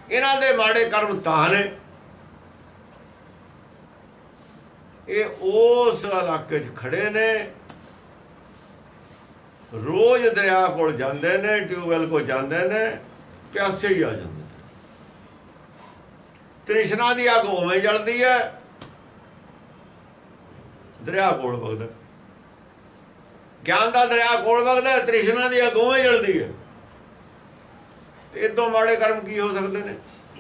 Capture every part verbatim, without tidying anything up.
इन्हां दे माड़े कर्म तां ने ये उस इलाके च खड़े ने, रोज दरिया कोल जांदे ने, ट्यूबवैल को जांदे ने, प्यासे ही आ जाते। तृष्णा की अग उवें जलती है, दरिया कोल वगदा। ज्ञान का दरिया कोल वगदा, तृष्णा की अग उवें जलती है। इदों माड़े कर्म की हो सकते हैं?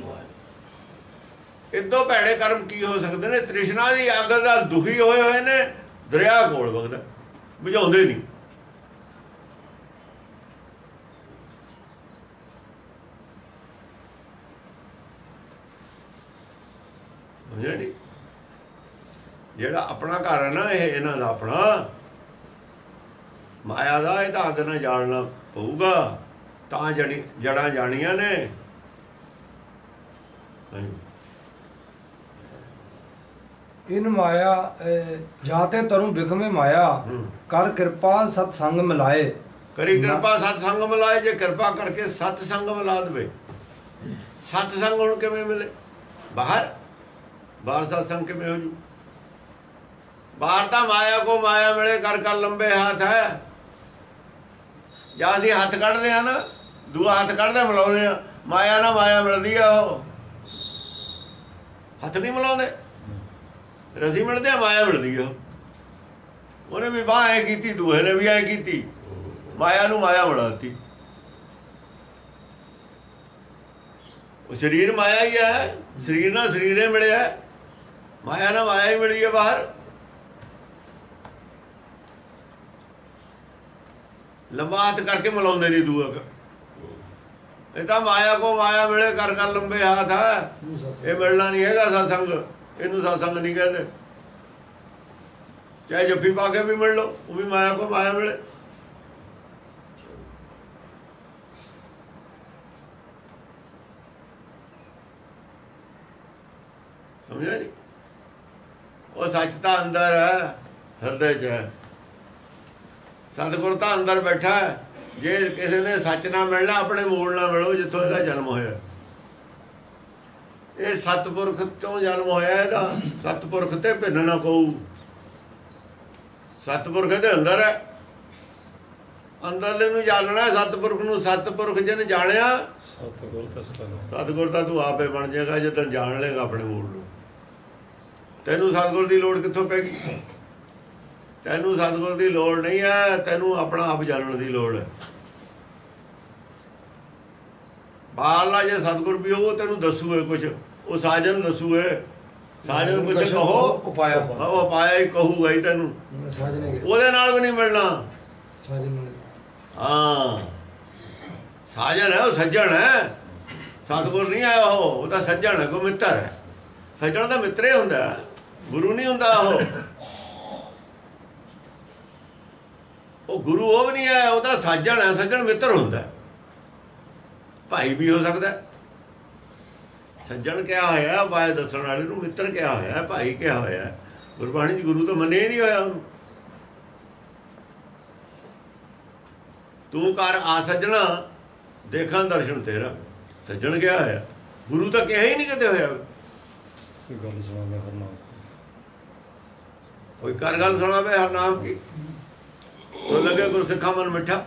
इदों भैड़े कर्म की हो सकते हैं? तृष्णा की अग का दुखी होए हुए ने, दरिया कोल वगदा, बुझाउंदे नहीं। समझे नहीं? जेड़ा अपना घर है ना, ये इन्हां दा अपना माया का, ये अग ना जालना पऊगा, तां जड़ी जड़ां जानियां ने। इन माया जाते तरु बिखमे माया, कर कृपा सत्संग मिलाए। करी कृपा सत्संग मिलाए। जे कृपा करके सत्संग मिला दे। सत्संग हुण किवें मिले? बाहर बाहर सत्संग किवें हो जू? बाहर तो माया को माया मिले, कर कर लंबे हाथ है। ਜਾਂ ਅਸੀਂ हथ कढ़ते हैं ना, दूआ हथ कढ़ते मिलाने, माया ना माया मिलती है, वो हथ नहीं मिलाते। रसी मिलते हैं, माया मिलती है। उन्हें भी बाह ऐ की, दूहे ने भी ऐ की, माया नू माया बनाती। वो शरीर माया ही है, शरीर ना शरीर मिले है, माया ना माया ही मिली है बाहर। लंबा हाथ करके मिलाते नहीं दूआ का। ये तो माया को माया मिले, कर कर लंबे हाथ है, ये मिलना नहीं है सत्संग। इनू सत्संग नहीं कहते। चाहे जफ्फी पा के भी मिल लो, वो भी माया को माया मिले। समझा नहीं? वो सच तो अंदर है, हृदय च है। सतगुर तो अंदर बैठा है। जे किसी ने सच ना मिलना, अपने मूल ना मिलो जिथों इसका जन्म होया। ये सतपुरख तो जन्म होया इसका। सतपुरख ते भिन्न ना कहू। सतपुरख दे अंदर है, अंदरले नूं जानना है सतपुरख नूं। सतपुरख जिन जानिया, सतगुर तो तू आपे बन जाएगा जिद्दन जान लेगा अपने मूल नूं। तैनूं सतगुर की लोड़ कित्थों पैगी? तैनूं सतगुर की लोड़ नहीं है, तैनूं अपना आप जानने की लोड़ है। बाहरला जे सतगुर भी हो तेनूं दसूए कुछ, वो साजन दसूए। साजन कुछ कहो, उपाया उपाया ही कहूगा ही तैनूं, ਉਹਦੇ ਨਾਲ भी नहीं मिलना। हाँ, साजन है, वो सज्जन है। सतगुर नहीं आया हो, वो तो सज्जन है, कोई मित्र है। सज्जन तो मित्र ही हुंदा, गुरु नहीं हुंदा। वो वो गुरु वो भी नहीं है, वो तो सज्जन है। सज्जन मित्र हुंदा, भाई भी हो सकता है। सज्जन क्या होया, उपाय दसण वाले नूं मित्र क्या होया, भाई क्या होया। गुरबाणी गुरु तो मने ही नहीं होया उन्होंने। तू कर आ सज्जना, देखा दर्शन तेरा। सज्जन क्या होया, गुरु तो कहा ही नहीं कदे होया। कोई कर गल सुनावे हर नाम की, सो लगे गुरसिखा मन मिठा।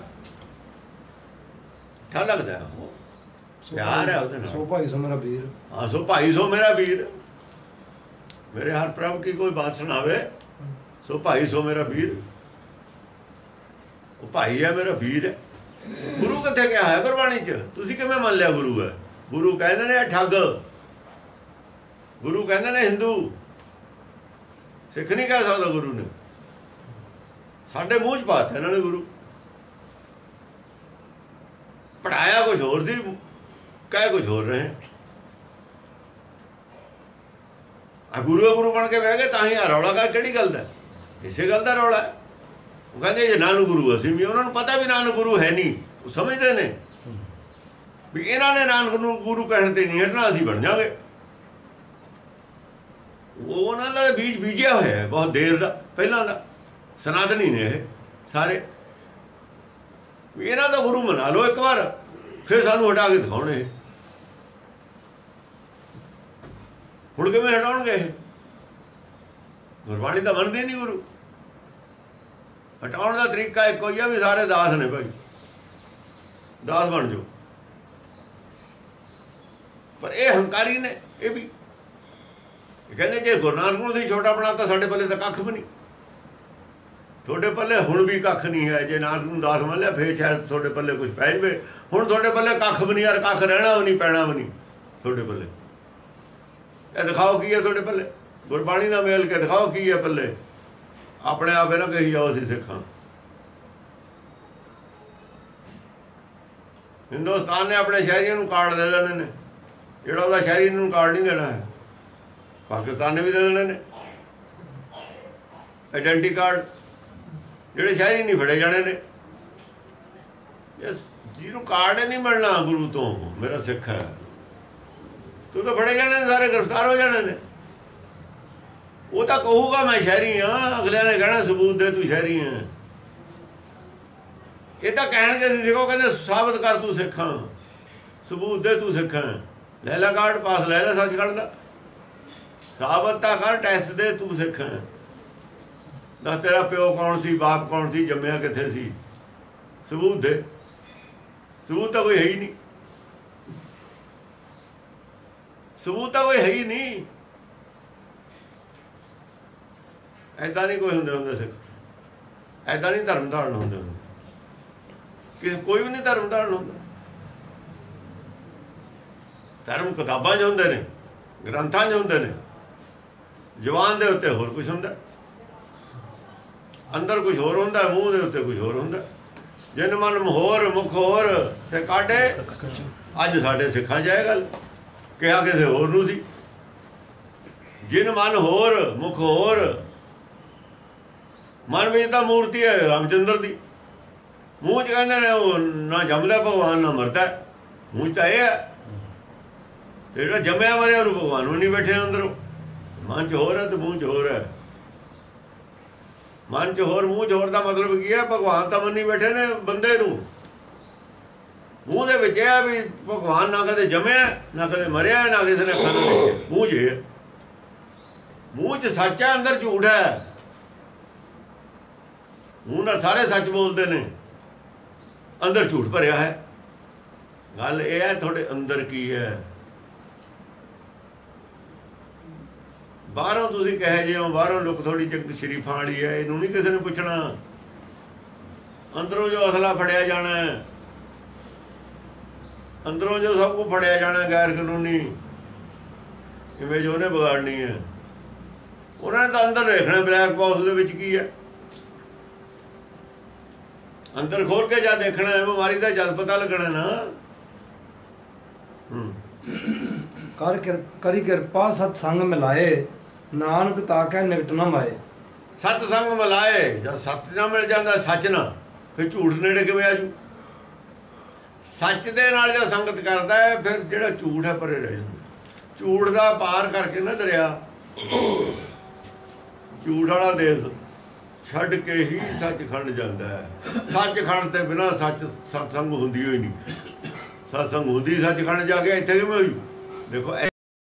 क्या लगता है? प्यार है उसदे नाल। सो भाई सो मेरा वीर। हाँ, सो भाई सो मेरा वीर। मेरे हर प्रभु की कोई बात सुनावे, सो भाई सो मेरा वीर। वो भाई है, मेरा वीर है। गुरु कित्थे क्या है गुरबाणी च? तुसीं किवें मान लिया गुरु है? गुरु कहते ने ठग, गुरु कहते ने हिंदू। सिख नहीं कह सकता गुरु ने। साडे मूँह च पाता इन्होंने गुरु। पढ़ाया कुछ होर सी, कह कुछ होर रहे। आ गुरु गुरु बन के बह गए, तां ही आ रौला का किहड़ी गल दा? इसे गल दा रौला है। वो कहते जे नानक गुरु असीं भी, उन्होंने पता भी नानक गुरु है नहीं। वो समझते ने भी इन्हों ने नानक गुरु कहने ते नहीं हटना, असीं बन जाएंगे। वो उन्हों का बीज बीजिया होया है बहुत देर का, पहलों का। सनातनी ने सारे इन्हों का गुरु मना लो एक बार, फिर सानू हटा के दिखाने। ਹੁਣ ਕਿਵੇਂ ਹਟਾਉਣਗੇ ਇਹ? ਗੁਰਬਾਣੀ ਤਾਂ ਮੰਨਦੀ ਨਹੀਂ ਗੁਰੂ। ਹਟਾਉਣ ਦਾ ਤਰੀਕਾ ਇੱਕੋ ਹੀ ਆ ਵੀ ਸਾਰੇ ਦਾਸ ਨੇ ਭਾਈ, ਦਾਸ ਬਣ ਜਾਓ। ਪਰ ਇਹ ਹੰਕਾਰੀ ਨੇ। ਇਹ ਵੀ ਕਹਿੰਦੇ ਜੇ ਗੁਰੂ ਨਾਨਕ ਨੂੰ ਤੁਸੀਂ ਛੋਟਾ ਬਣਾਤਾ ਸਾਡੇ ਪੱਲੇ ਤਾਂ ਕੱਖ ਵੀ ਨਹੀਂ। ਤੁਹਾਡੇ ਪੱਲੇ ਹੁਣ ਵੀ ਕੱਖ ਨਹੀਂ ਹੈ। ਜੇ ਨਾਨਕ ਨੂੰ ਦਾਸ ਮੰਨ ਲਿਆ ਫੇਰ ਸ਼ਾਇਦ ਤੁਹਾਡੇ ਪੱਲੇ ਕੁਝ ਪੈ ਜਾਵੇ। ਹੁਣ ਤੁਹਾਡੇ ਪੱਲੇ ਕੱਖ ਵੀ ਨਹੀਂ ਯਾਰ, ਕੱਖ ਰਹਿਣਾ ਵੀ ਨਹੀਂ, ਪੈਣਾ ਵੀ ਨਹੀਂ ਤੁਹਾਡੇ ਪੱਲੇ। ਇਹ ਦਿਖਾਓ ਕੀ ਹੈ ਤੁਹਾਡੇ ਪੱਲੇ? ਗੁਰਬਾਣੀ ਨਾਲ ਮੇਲ ਕੇ ਦਿਖਾਓ ਕੀ ਹੈ ਪੱਲੇ। ਆਪਣੇ ਆਪੇ ਨਾ ਕਹੀ ਜਾਓ ਅਸੀਂ ਸਿੱਖਾਂ। ਹਿੰਦੁਸਤਾਨ ਨੇ ਆਪਣੇ ਸ਼ਹਿਰੀਆਂ ਨੂੰ ਕਾਰਡ ਦੇ ਦੇਣੇ ਨੇ, ਜਿਹੜਾ ਉਹਦਾ ਸ਼ਹਿਰੀ ਨੂੰ ਕਾਰਡ ਨਹੀਂ ਦੇਣਾ ਹੈ। ਪਾਕਿਸਤਾਨ ਨੇ ਵੀ ਦੇ ਦੇਣੇ ਨੇ ਆਈਡੈਂਟੀ ਕਾਰਡ, ਜਿਹੜੇ ਸ਼ਹਿਰੀ ਨਹੀਂ ਫੜੇ ਜਾਣੇ ਨੇ। ਜਿਹਨੂੰ ਕਾਰਡ ਹੀ ਨਹੀਂ ਮਿਲਣਾ ਗੁਰੂ ਤੋਂ, ਮੇਰਾ ਸਿੱਖ ਹੈ, ਤੂੰ ਤਾਂ ਫੜੇ ਜਾਣੇ ਨੇ, ਸਾਰੇ ਗ੍ਰਿਫਤਾਰ ਹੋ ਜਾਣੇ ਨੇ। ਉਹ ਤਾਂ ਕਹੂਗਾ ਮੈਂ ਸ਼ਹਿਰੀ ਹਾਂ, ਅਗਲਿਆਂ ਨੇ ਕਹਿਣਾ ਸਬੂਤ ਦੇ ਤੂੰ ਸ਼ਹਿਰੀ ਹੈ। ਇਹ ਤਾਂ ਕਹਿਣਗੇ ਸੀ ਸਿੱਖੋ, ਕਹਿੰਦੇ ਸਾਬਤ ਕਰ ਤੂੰ ਸਿੱਖਾਂ, ਸਬੂਤ ਦੇ ਤੂੰ ਸਿੱਖਾਂ। ਲੈ ਲੈ ਕਾਰਡ ਪਾਸ, ਲੈ ਲੈ ਸੱਚਖੰਡ ਦਾ, ਸਾਬਤ ਤਾਂ ਕਰ, ਟੈਸਟ ਦੇ ਤੂੰ ਸਿੱਖਾਂ। ਦੱਸ ਤੇਰਾ ਪਿਓ ਕੌਣ ਸੀ, ਬਾਪ ਕੌਣ ਸੀ, ਜੰਮਿਆ ਕਿੱਥੇ ਸੀ, ਸਬੂਤ ਦੇ। ਸਬੂਤ ਤਾਂ ਕੋਈ ਹੈ ਹੀ ਨਹੀਂ, ਸਬੂਤ ਤਾਂ ਕੋਈ ਹੈ ਹੀ ਨਹੀਂ। ਐਦਾਂ ਨਹੀਂ ਕੋਈ ਹੁੰਦੇ ਹੁੰਦੇ ਸਿੱਖ, ਐਦਾਂ ਨਹੀਂ ਧਰਮ ਧਾਰਨ ਹੁੰਦੇ ਹੁੰਦੇ ਕਿਸੇ, ਕੋਈ ਵੀ ਨਹੀਂ ਧਰਮ ਧਾਰਨ ਹੁੰਦਾ। ਧਰਮ ਕਿਤਾਬਾਂ 'ਚ ਹੁੰਦੇ ਨੇ, ਗ੍ਰੰਥਾਂ 'ਚ ਹੁੰਦੇ ਨੇ, ਜ਼ੁਬਾਨ ਦੇ ਉੱਤੇ ਹੋਰ ਕੁਛ ਹੁੰਦਾ, ਅੰਦਰ ਕੁਛ ਹੋਰ ਹੁੰਦਾ, ਮੂੰਹ ਦੇ ਉੱਤੇ ਕੁਛ ਹੋਰ ਹੁੰਦਾ। ਜਿਨ ਮਨ ਹੋਰ ਮੁਖ ਹੋਰ ਤੇ ਕਾਢੇ, ਅੱਜ ਸਾਡੇ ਸਿੱਖਾਂ 'ਚ ਇਹ ਗੱਲ ਕਿਹਾ ਕਿਸੇ ਹੋਰ ਨੂੰ ਸੀ। ਜਿਨ ਮਨ ਹੋਰ ਮੁਖ ਹੋਰ, ਮਨ ਵਿੱਚ ਤਾਂ ਮੂਰਤੀ ਹੈ ਰਾਮਚੰਦਰ ਦੀ, ਮੂੰਹ 'ਚ ਕਹਿੰਦੇ ਨੇ ਉਹ ਨਾ ਜੰਮਦਾ ਭਗਵਾਨ ਨਾ ਮਰਦਾ। ਮੂੰਹ 'ਚ ਤਾਂ ਇਹ ਹੈ, ਤੇ ਜਿਹੜਾ ਜੰਮਿਆ ਮਰਿਆ ਉਹਨੂੰ ਭਗਵਾਨ ਨੂੰ ਨਹੀਂ ਬੈਠੇ ਅੰਦਰੋਂ। ਮਨ 'ਚ ਹੋਰ ਹੈ ਤੇ ਮੂੰਹ 'ਚ ਹੋਰ ਹੈ। ਮਨ 'ਚ ਹੋਰ ਮੂੰਹ 'ਚ ਹੋਰ ਦਾ ਮਤਲਬ ਕੀ ਹੈ? ਭਗਵਾਨ ਤਾਂ ਮੰਨੀ ਬੈਠੇ ਨੇ ਬੰਦੇ ਨੂੰ। ਮੂੰਹ ਦੇ ਵਿੱਚ ਇਹ ਵੀ ਭਗਵਾਨ ਨਾ ਕਦੇ ਜੰਮਿਆ ਨਾ ਕਦੇ ਮਰਿਆ, ਨਾ ਕਿਸੇ ਨੇ ਅੱਖਾਂ ਨਾਲ ਦੇਖਿਆ। ਮੂੰਹ 'ਚ ਮੂੰਹ 'ਚ ਸੱਚ ਹੈ, ਅੰਦਰ ਝੂਠ ਹੈ। ਮੂੰਹ ਨਾਲ ਸਾਰੇ ਸੱਚ ਬੋਲਦੇ ਨੇ, ਅੰਦਰ ਝੂਠ ਭਰਿਆ ਹੈ। ਗੱਲ ਇਹ ਹੈ ਤੁਹਾਡੇ ਅੰਦਰ ਕੀ ਹੈ। ਬਾਹਰੋਂ ਤੁਸੀਂ ਕਹੇ ਜੇ ਹੋ, ਬਾਹਰੋਂ ਲੁੱਕ ਥੋੜੀ ਚੰਗ ਸ਼ਰੀਫਾਂ ਵਾਲੀ ਹੈ, ਇਹਨੂੰ ਨਹੀਂ ਕਿਸੇ ਨੇ ਪੁੱਛਣਾ। ਅੰਦਰੋਂ ਜੋ ਅਸਲਾ ਫੜਿਆ ਜਾਣਾ, ਅੰਦਰੋਂ ਜੋ ਸਭ ਕੁਝ ਫੜਿਆ ਜਾਣਾ ਗੈਰ ਕਾਨੂੰਨੀ ਇਮੇਜ ਉਹਨੇ ਵਿਗਾੜਨੀ ਹੈ। ਉਹਨਾਂ ਨੇ ਤਾਂ ਅੰਦਰ ਦੇਖਣਾ ਬਲੈਕ ਬਾਕਸ ਦੇ ਵਿੱਚ ਕੀ ਹੈ। ਅੰਦਰ ਖੋਲ ਕੇ ਜਾ ਦੇਖਣਾ ਹੈ, ਬਿਮਾਰੀ ਦਾ ਜਦ ਪਤਾ ਲੱਗਣਾ ਨਾ। ਕਰ ਕਰੀ ਕਿਰਪਾ ਸਤ ਸੰਗ ਮਿਲਾਏ, ਨਾਨਕ ਤਾਕੈ ਨਿਕਟ ਨਾ ਮਾਏ। ਸਤ ਸੰਗ ਮਿਲਾਏ, ਜਦ ਸੱਚ ਨਾ ਮਿਲ ਜਾਂਦਾ ਸੱਚ ਨਾ, ਫਿਰ ਝੂਠ ਨੇੜੇ ਕਿਵੇਂ ਆਜੂ? ਸੱਚ ਦੇ ਨਾਲ ਜਦ ਸੰਗਤ ਕਰਦਾ ਹੈ ਫਿਰ ਜਿਹੜਾ ਝੂਠ ਹੈ ਪਰੇ ਰਹਿ ਜਾਂਦਾ। ਝੂਠ ਦਾ ਪਾਰ ਕਰਕੇ ਨਾ ਦਰਿਆ, ਝੂਠ ਵਾਲਾ ਦੇਸ਼ ਛੱਡ ਕੇ ਹੀ ਸੱਚਖੰਡ ਜਾਂਦਾ ਹੈ। ਸੱਚਖੰਡ ਤੇ ਬਿਨਾਂ ਸੱਚ ਸਤਸੰਗ ਹੁੰਦੀ ਹੋਈ ਨਹੀਂ। ਸਤਸੰਗ ਹੁੰਦੀ ਸੱਚਖੰਡ ਜਾ ਕੇ, ਇੱਥੇ ਕਿਵੇਂ ਹੋਈ? ਦੇਖੋ